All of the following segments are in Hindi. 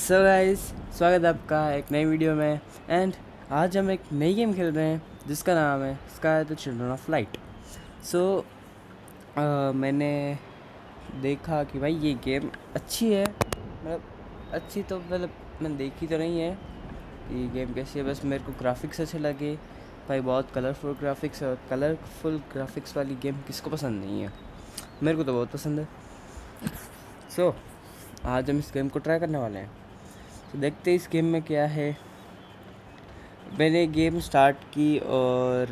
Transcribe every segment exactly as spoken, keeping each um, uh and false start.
सो गाइस, स्वागत है आपका एक नई वीडियो में। एंड आज हम एक नई गेम खेल रहे हैं जिसका नाम है Sky the Children of Light. So मैंने देखा कि भाई ये गेम अच्छी है, मतलब अच्छी तो मतलब मैंने देखी तो नहीं है ये गेम कैसी है, बस मेरे को ग्राफिक्स अच्छे लगे। भाई बहुत कलरफुल ग्राफिक्स है, और कलरफुल ग्राफिक्स वाली गेम किसको पसंद नहीं है, मेरे को तो बहुत पसंद है। सो so, आज हम इस गेम को ट्राई करने वाले हैं। तो देखते हैं इस गेम में क्या है। मैंने गेम स्टार्ट की और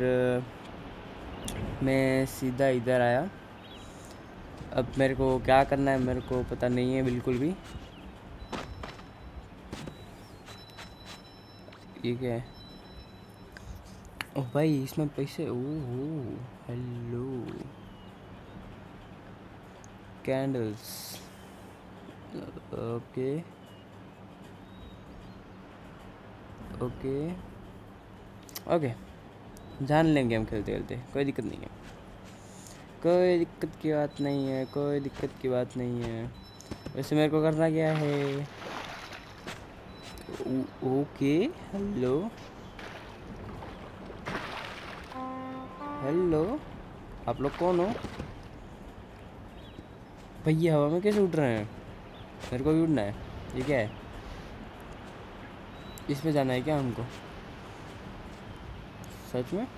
मैं सीधा इधर आया। अब मेरे को क्या करना है मेरे को पता नहीं है बिल्कुल भी। ये क्या है? ओह भाई, इसमें पैसे। Oh hello, candles. Okay okay okay, जान लेंगे हम खेलते खेलते, कोई दिक्कत नहीं है, कोई दिक्कत की बात नहीं है, कोई दिक्कत की बात नहीं है। वैसे मेरे को करना क्या है? ओ, ओके हेलो हेलो, आप लोग कौन हो? भैया हवा में कैसे उड़ रहे हैं? मेरे को भी उड़ना है। ये क्या है? इसमें जाना है क्या हमको? सच में?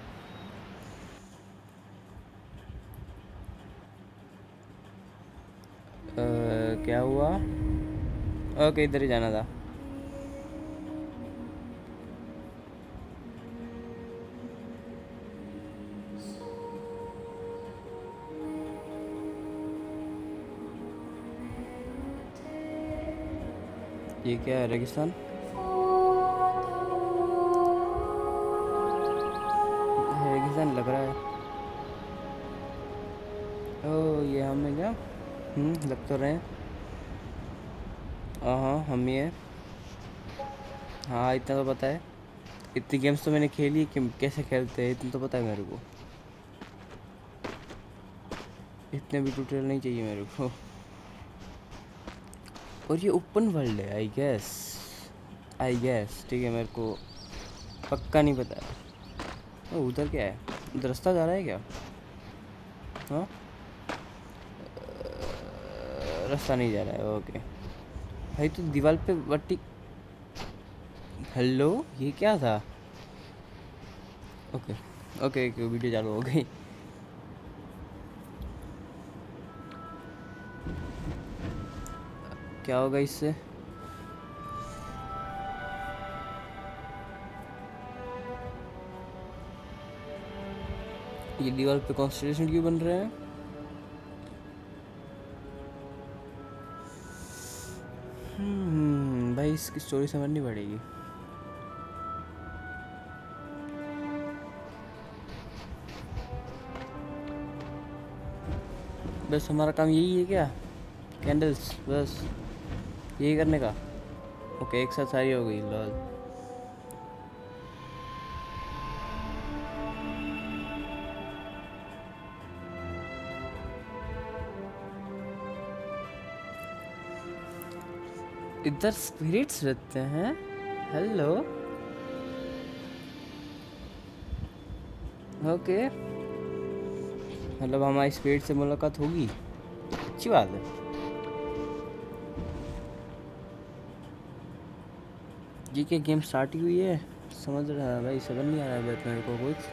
आ, क्या हुआ? ओके, इधर ही जाना था। ये क्या है? रेगिस्तान? रेगिस्तान लग रहा है। ओ ये हम है क्या? हम्म लग तो रहे हैं। हाँ हम ही है। हाँ इतना तो पता है। इतनी गेम्स तो मैंने खेली कि कैसे खेलते हैं इतना तो पता है मेरे को। इतने भी ट्यूटोरियल नहीं चाहिए मेरे को। और ये ओपन वर्ल्ड है आई गेस, आई गेस ठीक है, मेरे को पक्का नहीं पता है। ओ उधर क्या है? उधर रास्ता जा रहा है क्या? हाँ रास्ता नहीं जा रहा है। ओके भाई, तो दीवार पे वट्टी। हेलो, ये क्या था? ओके ओके ओके, वीडियो चालू हो गई। क्या होगा इससे? ये दीवार पे कॉन्स्टेलेशन क्यों बन रहे हैं? हम्म भाई, इसकी स्टोरी समझनी पड़ेगी। बस हमारा काम यही है क्या? कैंडल्स बस यही करने का? ओके, एक साथ सारी हो गई। लॉल। इधर स्पिरिट्स रहते हैं। हेलो ओके, मतलब हमारी स्पिरिट से मुलाकात होगी, अच्छी बात है। ये क्या गेम स्टार्ट ही हुई है? समझ रहा है भाई, समझ नहीं आ रहा है मेरे को कुछ।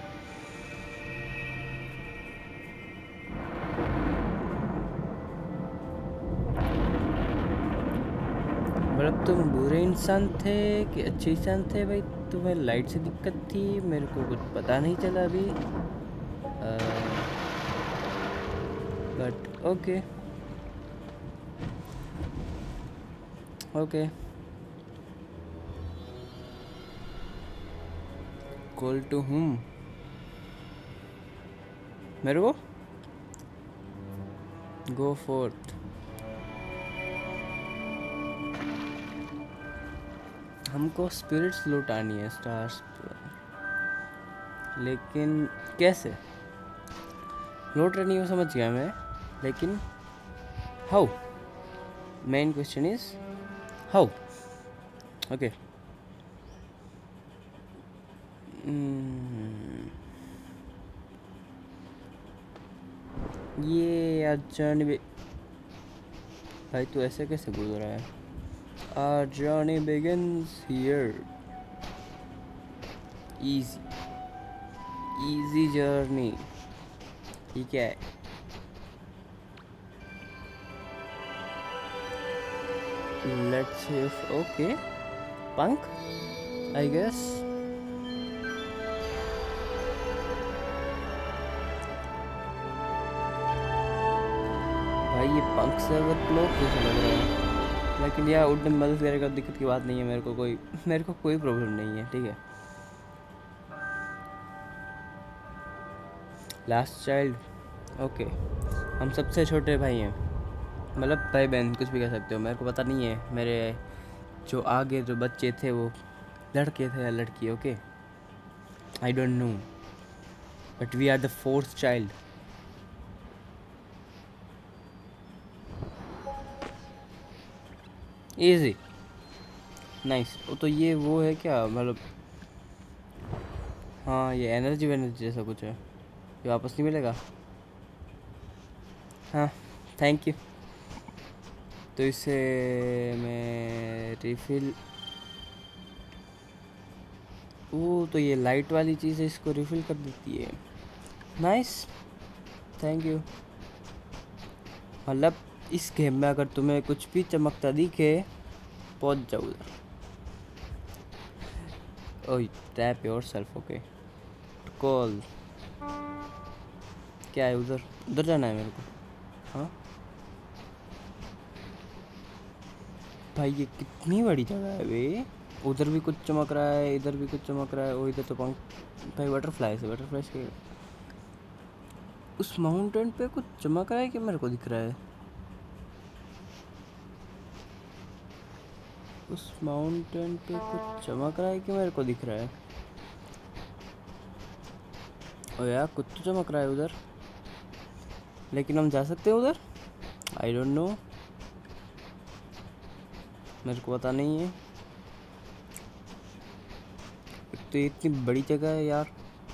मतलब तुम बुरे इंसान थे कि अच्छे इंसान थे भाई? तुम्हें लाइट से दिक्कत थी, मेरे को कुछ पता नहीं चला अभी। But okay okay, call to whom मेरे को गो फोर्थ। हमको स्पिरिट्स लौटानी है स्टार्स पर, लेकिन कैसे लौट रही हो समझ गया मैं, लेकिन how? Main question is how? Okay. Hmm, ये अचानक भाई तू ऐसे कैसे गुजर रहा है? Our journey begins here. Easy, easy journey. ठीक है। Let's see if okay. Punk, I guess. भाई ये पंख से अगर क्लोक कैसे लग रहा है, लेकिन यार उड़ने में मदद करेगा, दिक्कत की बात नहीं है। मेरे को कोई मेरे को कोई प्रॉब्लम नहीं है, ठीक है। Last child, okay. हम सबसे छोटे भाई हैं, मतलब भाई बहन कुछ भी कह सकते हो, मेरे को पता नहीं है। मेरे जो आगे जो बच्चे थे वो लड़के थे या लड़की, okay, I don't know, but we are the fourth child. Easy, nice. वो तो ये वो है क्या, मतलब हाँ ये एनर्जी वेनर्जी जैसा कुछ है, ये वापस नहीं मिलेगा। हाँ थैंक यू। तो इसे मैं रिफ़िल, ओ तो ये लाइट वाली चीज़ है, इसको रिफ़िल कर देती है। Nice, thank you. मतलब इस गेम में अगर तुम्हें कुछ भी चमकता दिखे पहुंच जाओ उधर। Oh tap yourself, okay. Call क्या है उधर? उधर जाना है मेरे को। हाँ भाई ये कितनी बड़ी जगह है बे। उधर भी कुछ चमक रहा है, इधर भी कुछ चमक रहा है। ओ इधर तो पंख, भाई बटरफ्लाई से बटरफ्लाई से उस माउंटेन पे कुछ चमक रहा है कि मेरे को दिख रहा है? उस माउंटेन पे कुछ चमक रहा है कि मेरे को दिख रहा है? ओ यार कुछ तो चमक रहा है उधर, लेकिन हम जा सकते हैं उधर? आई डोंट नो, मेरे को पता नहीं है। एक तो ये इतनी बड़ी जगह है यार,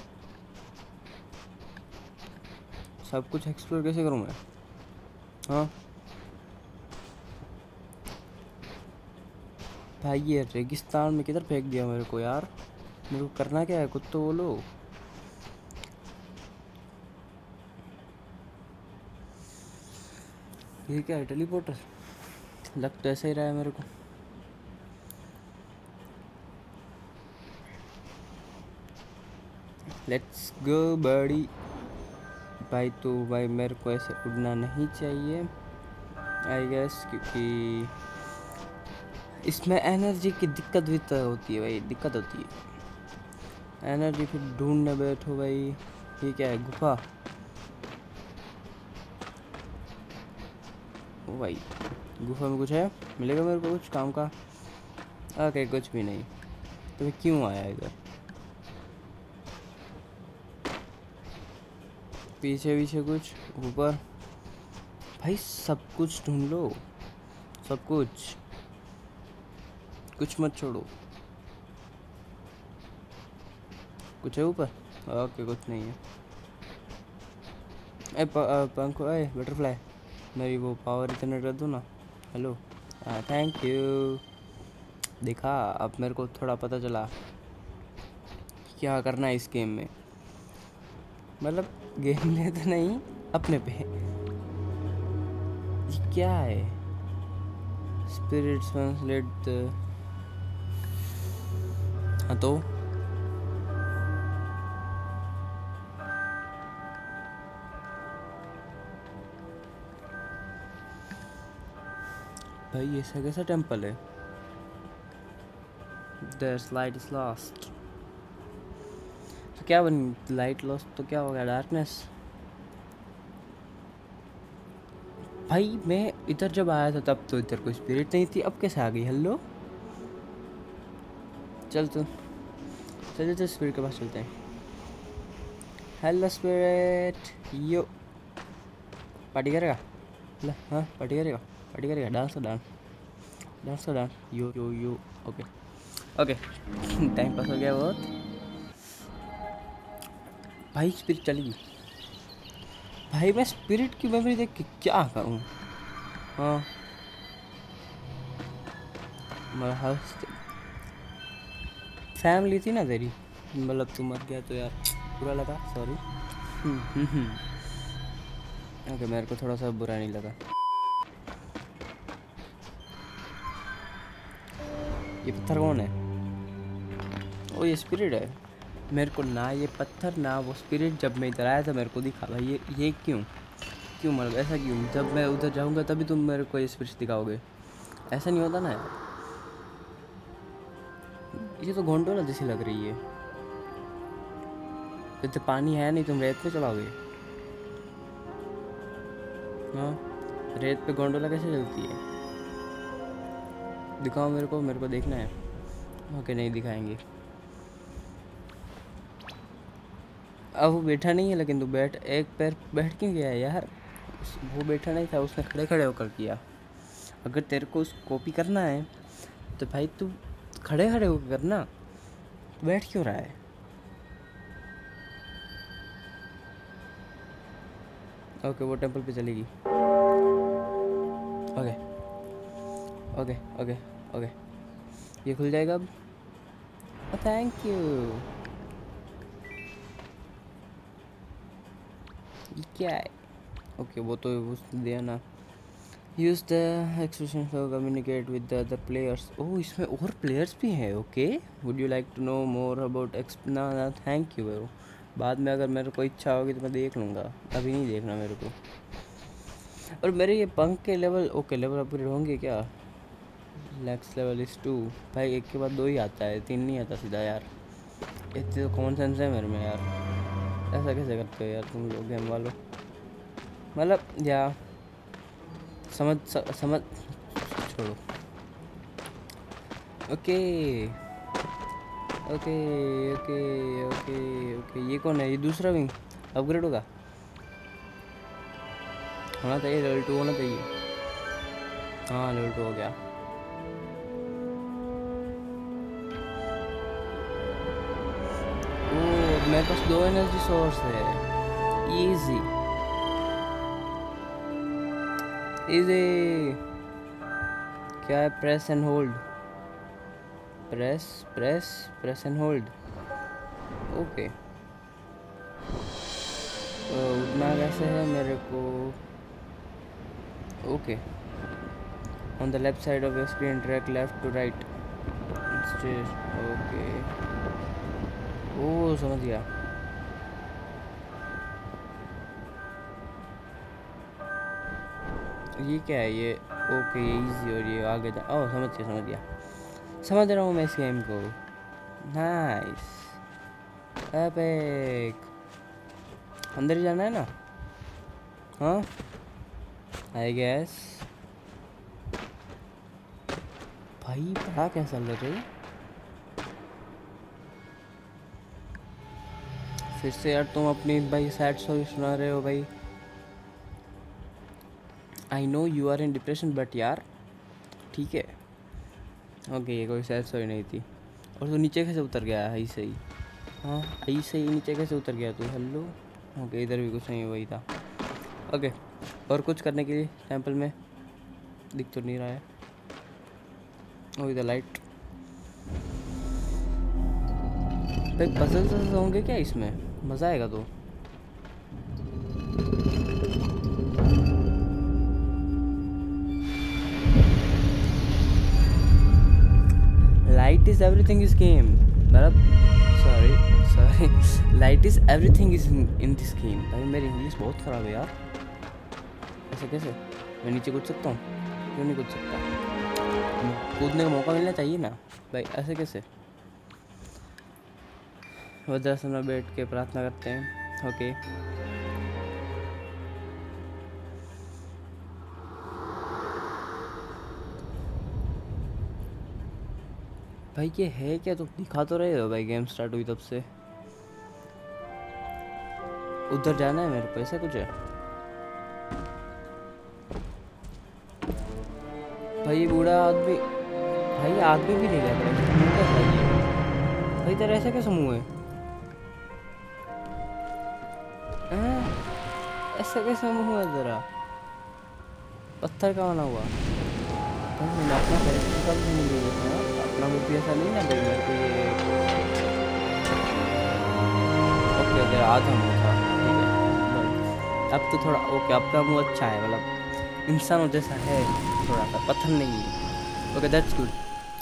सब कुछ एक्सप्लोर कैसे करूँ मैं? हाँ भाई ये रेगिस्तान में किधर फेंक दिया मेरे को यार। मेरे को करना क्या है, कुछ तो बोलो। ये क्या है, टेलीपोर्टर? लग तो ऐसा ही रहा है मेरे को। लेट्स गो बड़ी। भाई तो भाई मेरे को ऐसे उड़ना नहीं चाहिए आई गेस, क्योंकि इसमें एनर्जी की दिक्कत भी तो होती है भाई, दिक्कत होती है एनर्जी। फिर ढूंढने बैठो भाई। ये क्या है, गुफा? ओ भाई गुफा में कुछ है, मिलेगा मेरे को कुछ काम का? ओके कुछ भी नहीं। तो मैं क्यों आया इधर? पीछे पीछे कुछ, ऊपर भाई सब कुछ ढूंढ लो, सब कुछ, कुछ मत छोड़ो। कुछ है ऊपर? ओके कुछ नहीं है। ए पंख, ए बटरफ्लाई, मेरी वो पावर इतने कर दो ना। हेलो, हाँ थैंक यू। देखा, अब मेरे को थोड़ा पता चला क्या करना है इस गेम में, मतलब गेम में तो नहीं, अपने पे। ये क्या है? Spirits translate. हाँ तो भाई ये ऐसा कैसा टेम्पल है? There's light is lost। तो क्या बन, लाइट लॉस्ट तो क्या हो गया, डार्कनेस? भाई मैं इधर जब आया था तब तो इधर कोई स्पिरिट नहीं थी, अब कैसे आ गई? हेलो चल तू चल चल स्पिरिट के पास चलते हैं। हेलो स्पिरिट, यो पार्टी करेगा? हाँ पार्टी करेगा, पार्टी करेगा, डांस का डांस, डांस का dance, yo yo yo. Okay okay time pass हो गया बहुत। भाई स्पिरिट चली गई। भाई मैं स्पिरिट की मेमोरी देख के क्या करूँ। हाँ मैं हंस फैमिली थी ना तेरी, मतलब तू मर गया तो यार बुरा लगा, सॉरी। ओके मेरे को थोड़ा सा बुरा नहीं लगा। ये पत्थर कौन है? ओ ये स्पिरिट है। मेरे को ना ये पत्थर ना वो स्पिरिट जब मैं इधर आया था मेरे को दिखा भाई। ये ये क्यों क्यों मतलब ऐसा क्यों? जब मैं उधर जाऊंगा तभी तुम मेरे को ये स्पिरिट दिखाओगे, ऐसा नहीं होता ना यार। ये तो गोंडोला जैसी लग रही है। इतना पानी है नहीं, तुम रेत पे चलाओगे? हाँ रेत पे गोंडोला कैसे चलती है? दिखाओ मेरे को, मेरे को देखना है। ओके नहीं दिखाएंगे। अब वो बैठा नहीं है, लेकिन तू बैठ, एक पैर बैठ क्यों गया है यार? वो बैठा नहीं था, उसने खड़े खड़े होकर किया। अगर तेरे को उस कॉपी करना है तो भाई तू खड़े खड़े होकर करना, बैठ क्यों रहा है? ओके वो टेंपल पे चलेगी। ओके ओके ओके ओके ये खुल जाएगा अब। Thank you. ये क्या है? ओके वो तो उसने दिया ना। Use the expression for communicate with the other players. Oh इसमें और प्लेयर्स भी हैं। Okay would you like to know more about एक्सप ना ना थैंक यू ब्रो। बाद में अगर मेरे को इच्छा होगी तो मैं देख लूँगा, अभी नहीं देखना मेरे को। और मेरे ये पंख के लेवल ओके लेवल अपग्रेड होंगे क्या? Next level is two. भाई एक के बाद दो ही आता है, तीन नहीं आता सीधा यार। इतने तो कॉमन सेंस है मेरे में यार। ऐसा कैसे करते हो यार तुम लोग गेम वालों? मतलब या समझ स, समझ छोड़ो। Okay okay okay okay okay ये कौन है? ये दूसरा विंग अपग्रेड होगा? होना चाहिए लेवल टू होना चाहिए। हाँ लेवल टू हो गया। ओह मेरे पास दो एनर्जी सोर्स है। इजी इजी क्या है? Press and hold, press press press and hold. Okay तो उठना कैसे है मेरे को? Okay on the left side of your screen track left to right. Okay oh समझ गया। ये क्या है ये? ओके ये इजी और ये आगे जा। ओह समझ गया समझ गया समझ रहा हूँ मैं इस गेम को। Nice epic. अंदर ही जाना है ना? हाँ आई गैस। भाई बड़ा कैसा लग रहा है फिर से यार। तुम अपनी भाई सैड स्टोरी सुना रहे हो भाई। I know you are in depression but यार ठीक है। ओके ये कोई सैड स्टोरी नहीं थी। और तू नीचे कैसे उतर गया? ऐसे ही हाँ ऐसे ही नीचे कैसे उतर गया तू? हेलो ओके इधर भी कुछ नहीं वही था। ओके और कुछ करने के लिए टेंपल में दिख तो नहीं रहा है। ओ इधर लाइट। भाई पजल्स होंगे क्या इसमें? मज़ा आएगा तो। लाइट इज एवरीथिंग इस गेम। मतलब sorry sorry light is everything is in this game. भाई मेरी इंग्लिश बहुत ख़राब है यार। ऐसे कैसे? मैं नीचे कूद सकता हूँ? क्यों नहीं कूद सकता? कूदने का मौका मिलना चाहिए ना भाई। ऐसे कैसे? वज्रासन में बैठ के प्रार्थना करते हैं। ओके भाई ये है क्या? तो दिखा तो रहे हो भाई गेम स्टार्ट हुई तब से। उधर जाना है मेरे को, ऐसा कुछ है? भाई ये बूढ़ा आदमी भाई आदमी भी नहीं लग रहा, मुँह कैसा है ये? भाई तेरा ऐसा कैसा मुँह है? हाँ, ऐसा कैसा मुँह है तेरा? पत्थर का बना हुआ। भाई मैंने अपना कैरेक्टर का भी नहीं देखा, अपना मुँह भी ऐसा नहीं ना भाई मेरे को ये। ओके तेरा आधा मुँह था, ठीक है। अब तो थोड़ा ओके, आपका मुँह अच्छा है, मतलब इंसानों जैसा है थोड़ा सा, पत्थर नहीं है। Okay that's good.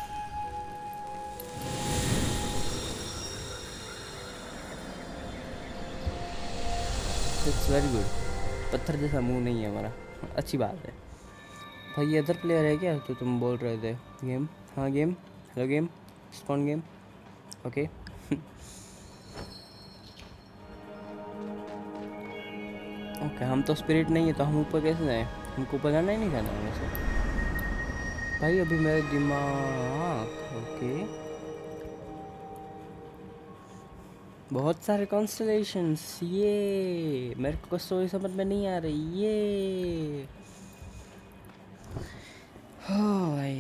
It's very good. पत्थर जैसा मुंह नहीं है हमारा, अच्छी बात है। भाई ये अदर प्लेयर है क्या तो तुम बोल रहे थे? गेम, हाँ game, hello game, spawn game, okay. Okay हम तो स्पिरिट नहीं है तो हम ऊपर कैसे जाएं? हमको ऊपर जाना ही नहीं जाना है वैसे। भाई अभी मेरे दिमाग, ओके बहुत सारे कॉन्स्टलेशंस, ये मेरे को स्टोरी समझ में नहीं आ रही ये। हाँ भाई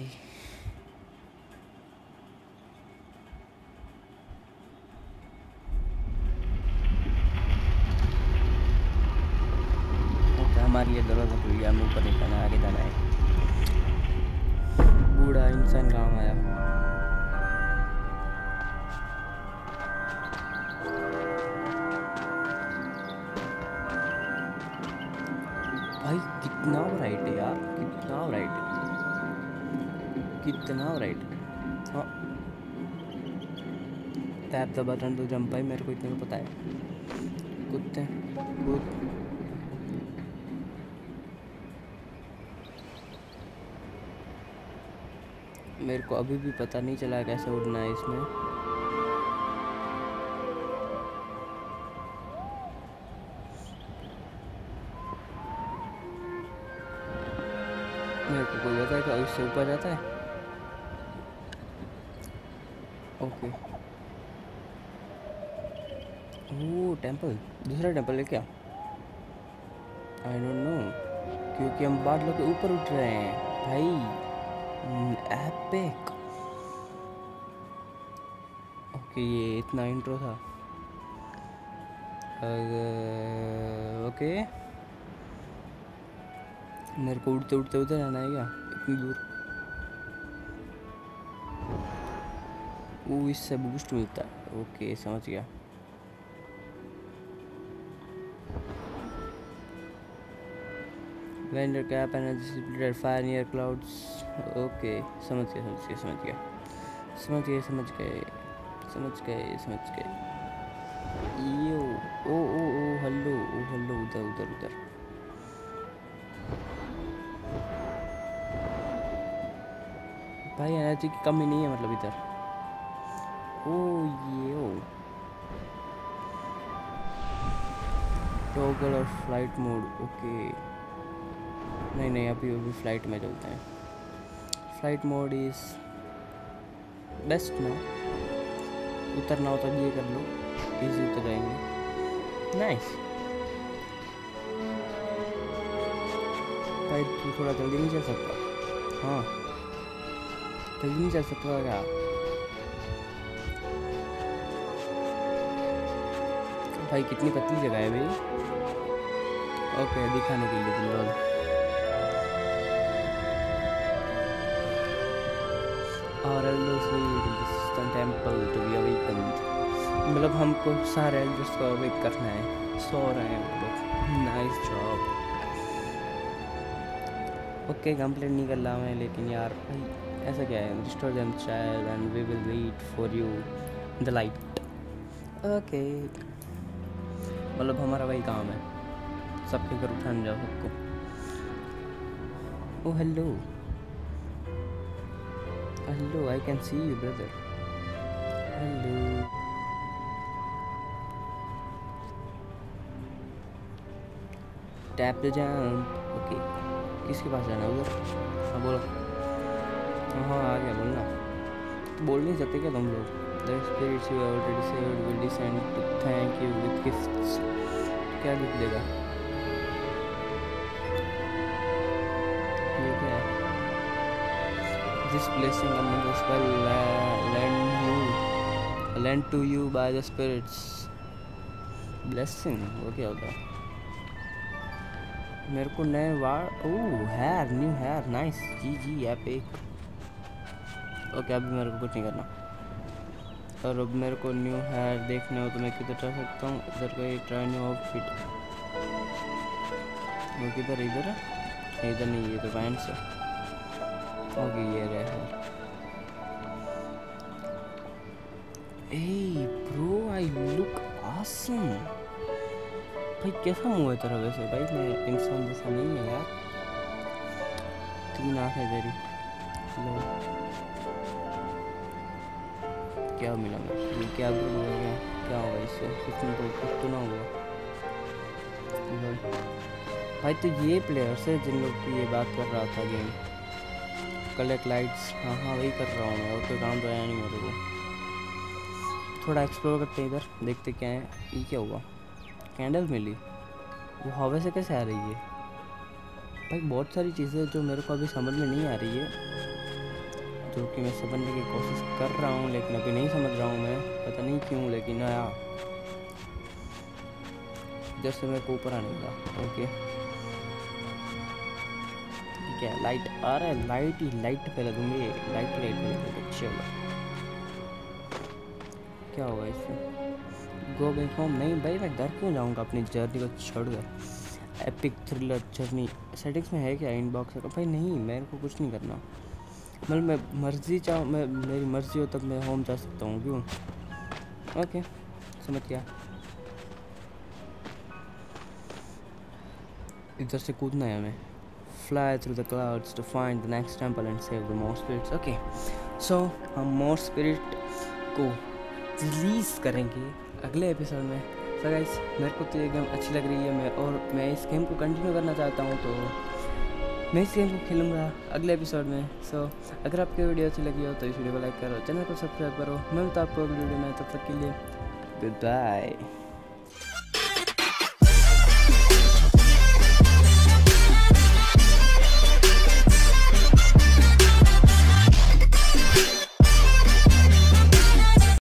ओके, हमारे लिए दरवाजा खुल गया, हमें ऊपर नहीं जाना, आगे जाना है। बूढ़ा इंसान कहाँ आया? भाई कितना ब्राइट है यार, कितना ब्राइट है, कितना ब्राइट है। हाँ tap the button to jump, भाई मेरे को इतने को पता है। कुत्ते कूद, मेरे को अभी भी पता नहीं चला कैसे उड़ना है इसमें। मेरे को कोई बताए कि इससे ऊपर जाता है? ओके ओह टेंपल, दूसरा टेंपल है क्या? आई डोंट नो, क्योंकि हम बादलों के ऊपर उठ रहे हैं भाई। एपिक। ओके ये इतना इंट्रो था। ओके मेरे को उड़ते उड़ते उधर आना है क्या इतनी दूर? वो इससे बूस्ट मिलता है, ओके समझ गया। Vendor cap energy fire near clouds, okay समझ गया समझ गया समझ गया समझ गए समझ गए समझ गए समझ गए। यो ओ ओ ओ हेलो ओ हेलो, उधर उधर उधर। भाई एनर्जी की कमी नहीं है मतलब इधर। ओ ये ओ टॉगल और फ्लाइट मोड, ओके नहीं नहीं अभी अभी फ्लाइट में चलते हैं। फ्लाइट मोड इज बेस्ट ना, उतरना हो तो ये कर लो, इजी उतर जाएंगे। नाइस भाई तू थोड़ा जल्दी नहीं चल सकता? हाँ जल्दी नहीं चल सकता क्या? भाई कितनी पतली जगह है भाई। ओके दिखाने के लिए तुम लोग। और टेम्पल टू बी अवेकन्ड, मतलब हमको सारे एल्डर्स को अवेक करना है, सो रहे हैं वो लोग। Nice job. ओके कंप्लेंट नहीं कर रहा मैं, लेकिन यार भाई ऐसा क्या है? Restore them child and we will wait for you the light. Okay मतलब हमारा वही काम है, सबके घर उठाने जाओ सबको। Oh hello hello I can see you brother, hello. Tap the jump, okay किसके पास जाना है उधर? हाँ बोलो। हाँ आ गया बोलना, तो बोल नहीं सकते क्या तुम लोग? The spirits you already saved will descend to thank you with gifts। क्या गिफ्ट देगा? ये क्या है? this blessing and the spell uh, lend you lent to you by the spirits. Blessing वो क्या होता है? मेरे को नए वार oh hair new hair nice G G epic. Okay अभी मेरे को कुछ नहीं करना। और अब मेरे को न्यू हेयर देखने हो तो मैं किधर जा सकता हूँ? इधर कोई ट्राई न्यू आउटफिट, वो किधर इधर है? इधर नहीं, ये तो पैंट्स है। ओके ये रहे। Ay bro I look awesome. भाई कैसा मुंह है तेरा वैसे? भाई मैं इंसान जैसा नहीं है यार। तीन आँखें तेरी। लो क्या मिला मैं? ये क्या हो गया? क्या होगा इससे? कुछ नहीं तो कुछ तो ना हुआ। भाई तो ये प्लेयर्स है जिन लोग की ये बात कर रहा था गेम। कलेक्ट लाइट्स, हाँ हाँ वही कर रहा हूँ मैं, और कोई काम तो आया नहीं मेरे को। थोड़ा एक्सप्लोर करते हैं इधर, देखते क्या है। ये क्या हुआ? कैंडल मिली, वो हवा से कैसे आ रही है? भाई बहुत सारी चीज़ें जो मेरे को अभी समझ में नहीं आ रही है, जो कि मैं समझने की कोशिश कर रहा हूँ लेकिन अभी नहीं समझ रहा हूँ मैं, पता नहीं क्यों। लेकिन आया इधर से मेरे को ऊपर आने का। ओके क्या लाइट आ रहा है? लाइट ही लाइट फैला दूंगी, लाइट लाइट फैला दूंगी। चलो क्या होगा इससे? Go back home? नहीं भाई मैं घर क्यों जाऊँगा अपनी जर्नी को छोड़कर। एपिक थ्रिलर जर्नी सेटिंग्स में है क्या? इनबॉक्स है भाई? नहीं मेरे को कुछ नहीं करना। मतलब मैं मर्जी चाहूँ, मैं मेरी मर्जी हो तब मैं होम जा सकता हूँ। क्यों? ओके समझ गया। इधर से कूदना है हमें। Fly through the clouds to find the next temple and save the more spirits. Okay so हम मोर स्पिरिट को रिलीज़ करेंगे अगले एपिसोड में। सो गाइस मेरे को तो ये गेम अच्छी लग रही है, मैं और मैं इस गेम को कंटिन्यू करना चाहता हूँ, तो मैं इस गेम को खेलूँगा अगले एपिसोड में। सो so, अगर आपकी वीडियो अच्छी लगी हो तो इस वीडियो को लाइक करो, चैनल को सब्सक्राइब करो। मैं मिलता हूँ आपको अगली वीडियो में, तब तक के लिए गुड बाय।